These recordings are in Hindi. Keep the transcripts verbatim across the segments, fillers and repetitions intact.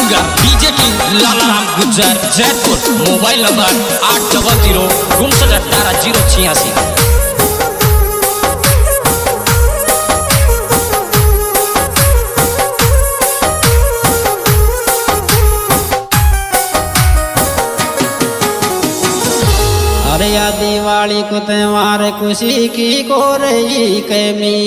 Singer DJ king Lala Ram Gujjar Jaipur. Mobile number आठ डबल जीरो उनसठ अठारह जीरो छियासी। अरे या दिवाली को त्योहार खुशी की को रही कमी,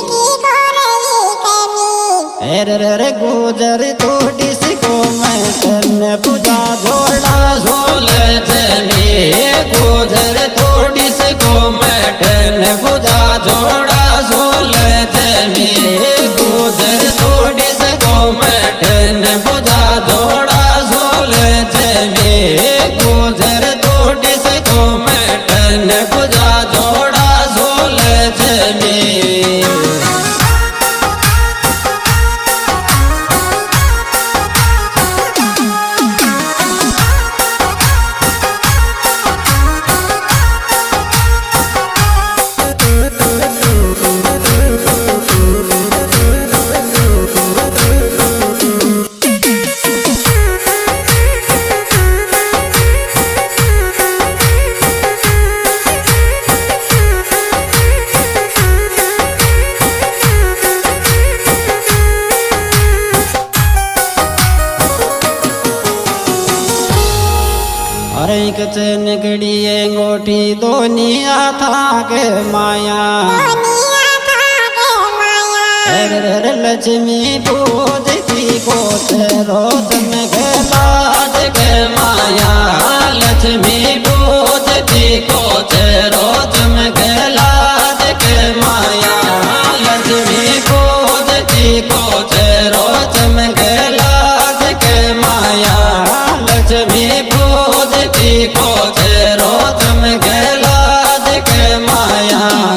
अरे रे गुजर तो डिस्को में तन्ने पूजा जोड़ा झोले जमी, गुजर तो डिस्को में तन्ने पूजा जोड़ा झोले जमी, गुजर तो डिस्को में तन्ने पूजा जोड़ा झोले जमी, गुजर तो डिस्को में तन्ने पूजा जोड़ा झोले जमी। अरे चैन गड़ी अंगूठी दोनिया था के माया, अरे लक्ष्मी पूजती को रोज में लाज के माया, लक्ष्मी पूजती को रोज में लाज के माया, लक्ष्मी पूजती को रोज में लाज के माया, लक्ष्मी पूजती को रोज में लाज के माया।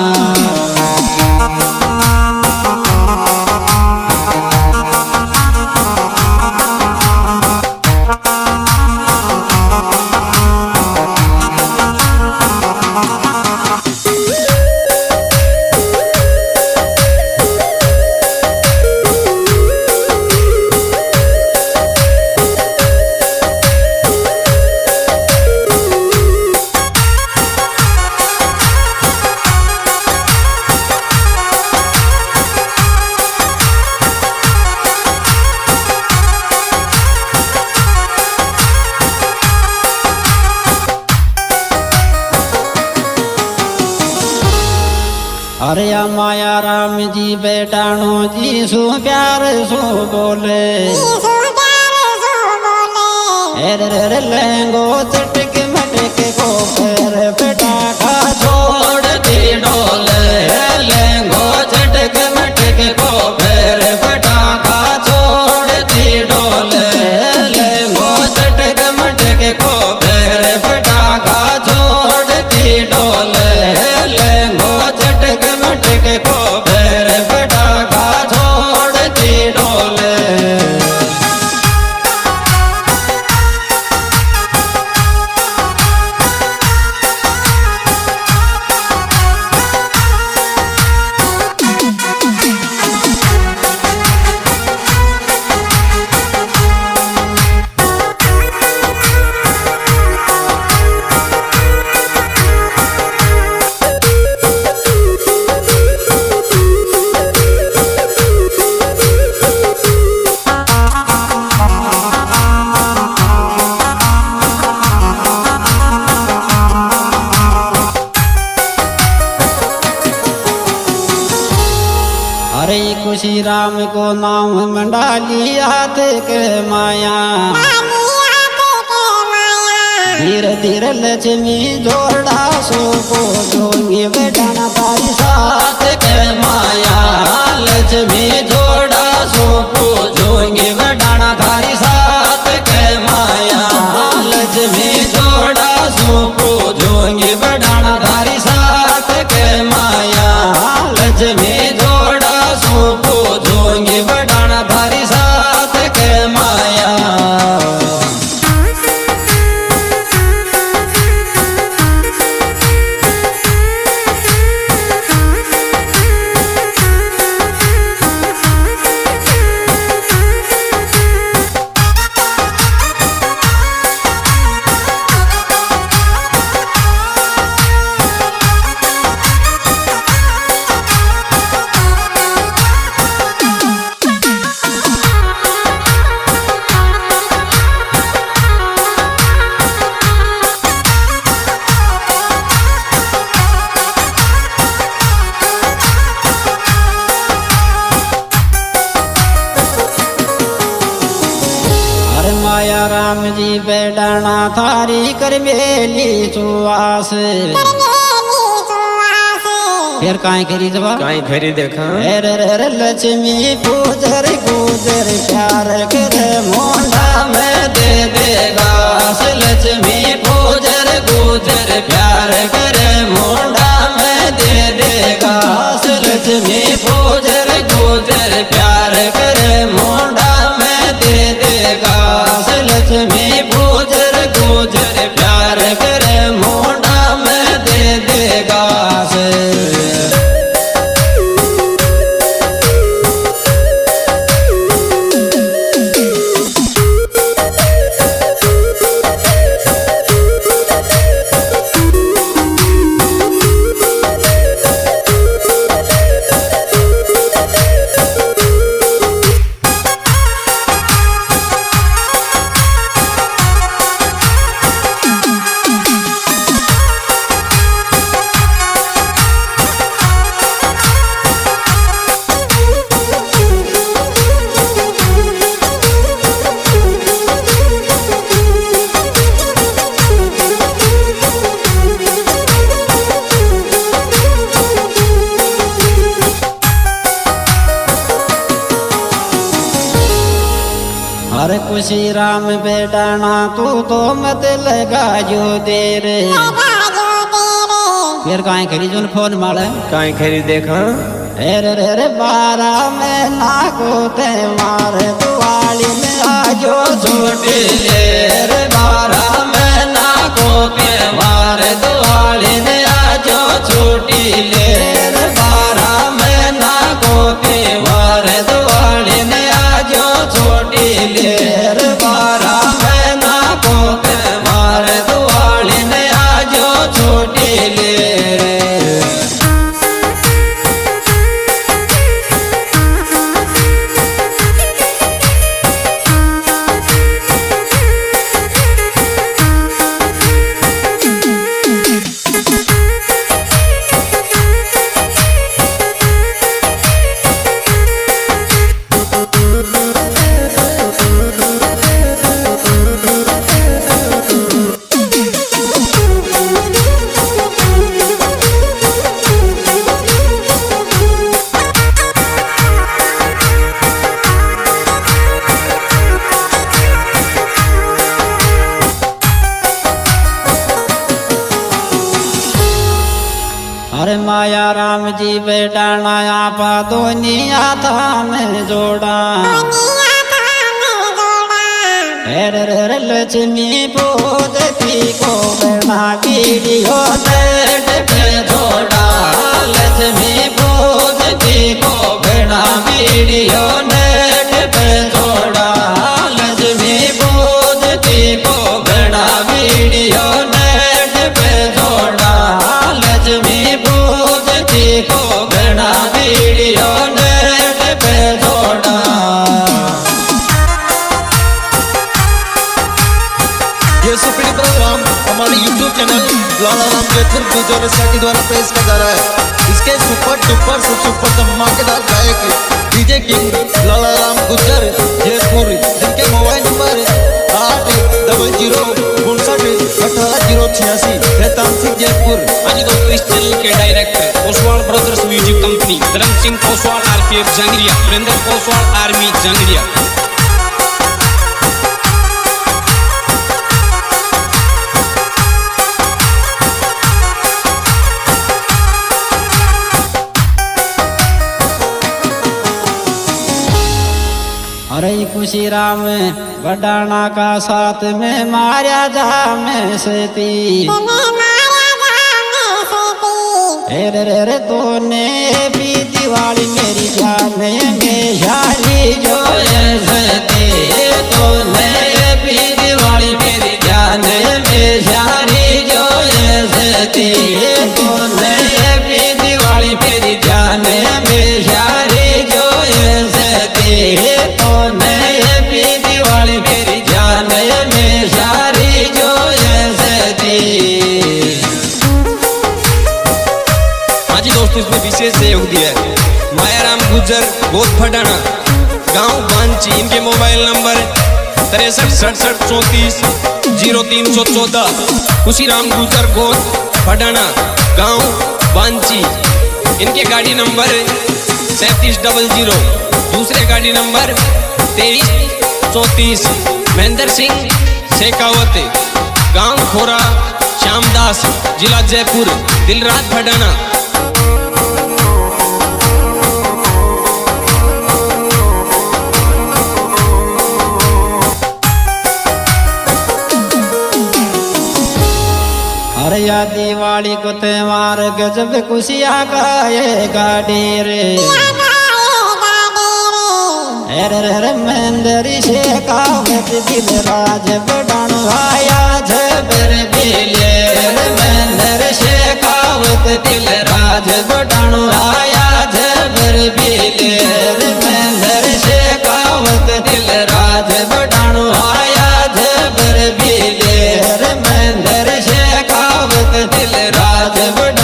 अरे या माया राम जी बेटाणो जी सु प्यार सु बोले, अरे लेंगो चटक मटक को पैर बेटा का छोड़ दी डोले, लेंगो चटक मटक को पैर बेटा का छोड़ दी डोले, लेंगो चटक मटक को पैर बेटा का छोड़ दी डोले, लेंगो चटक मटक को पैर बेटा का छोड़ दी डोले। अरे खुशी राम को नाम मंडाली हाथ के माया, धीरे धीरे लक्ष्मी जोड़ा सो को जोंगे बेटाना तारी साथ के माया, लक्ष्मी जोड़ा सो को जोंगे बेटाना तारी साथ के माया, लक्ष्मी जोड़ा सो को जोंगे बेटाना तारी साथ के माया, लक्ष्मी जोड़ा सो को जोंगे बेटाना तारी साथ के माया। राम जी बेडाना थारी कर मेली चुआस फिर काहे करी जबा काहे फेरी देखा रे रे लक्ष्मी पूजर गुजर प्यार करे मोंडा में दे देगा लक्ष्मी पूजर गुजर प्यार करे मोंडा में दे देगा लक्ष्मी पूजर गुजर प्यार करे मोंडा में दे देगा लक्ष्मी पूजर गुजर प्यार करे मोंडा में दे देगा। अरे खुशी राम बेटाना तू तो मत लगा जो देर फिर काहे करी जोन फोन मारे काहे खरी देखा रे रे रे बारा में ना को ते मार दुआली में आजो छोटी ले रे बारा में ना को ते मार दुआली में आजो छोटी ले रे बारा में ना को ते मार दुआली में आजो छोटी ले रे बारा में ना को ते मार दुआली में आजो छोटी ले अरे माया राम जी बेटा नया पा दुनिया था में जोड़ा रे रे लक्ष्मी पूजती को बना वीडियो नेट पे जोड़ा लक्ष्मी पूजती को बना वीडियो नेट पे जोड़ा लक्ष्मी पूजती को बना वीडियो नेट पे जोड़ा लक्ष्मी पूजती को बना वीडियो नेट पे जोड़ा। ये सुपीड़ी प्रोग्राम हमारे यूट्यूब चैनल लाला राम जयपुर गुजर साथी द्वारा पेश किया जा रहा है। इसके सुपर डुपर सब सुपर धमाकेदार गायक डीजे किंग लाला राम गुजर जयपुर, जिनके मोबाइल नंबर आठ डबल जीरो उनसठ अठारह जीरो छियासी रहताम सिंह जयपुर। आज दोस्तों इस चैनल के director Oswal brothers music company, Dharam Singh Oswal RPF Jangaria, Surendra Oswal army Jangaria. अरे खुशी राम बडाना का साथ में मारा जा में सती रे रे रे तूने भी दिवाली मेरी जान में यारी जो सती तूने भी दिवाली मेरी जान में यारी जो सती तूने भी दिवाली मेरी जान में यारी जो सती दिवाली मेरी जान में सारी जो सती। आज दोस्तों इसमें विशेष सहयोग दिया है माया राम गुजर गोद फटाना गांव बांची, इनके मोबाइल नंबर तिरसठ सड़सठ चौंतीस जीरो तीन सौ चौदह। खुशीराम गुजर गोद भडाना गांव बांची, इनके गाड़ी नंबर सैंतीस डबल जीरो। दूसरे गाड़ी नंबर तेईस चौंतीस। महेंद्र सिंह शेखावत गांव खोरा श्यामदास जिला जयपुर, दिलराज भडाना। अरे या दिवाली को त्योहार गजब खुशियाँ का ये गाड़ी रे। अरे रे महेंद्र शेखावत दिलराज भडाना आया झबर बिले। महेंद्र शेखावत दिलराज भडाना आया झबर बिले। महेंद्र शेखावत दिलराज भडाना आया झबर बिले। महेंद्र शेखावत दिलराज भडाना।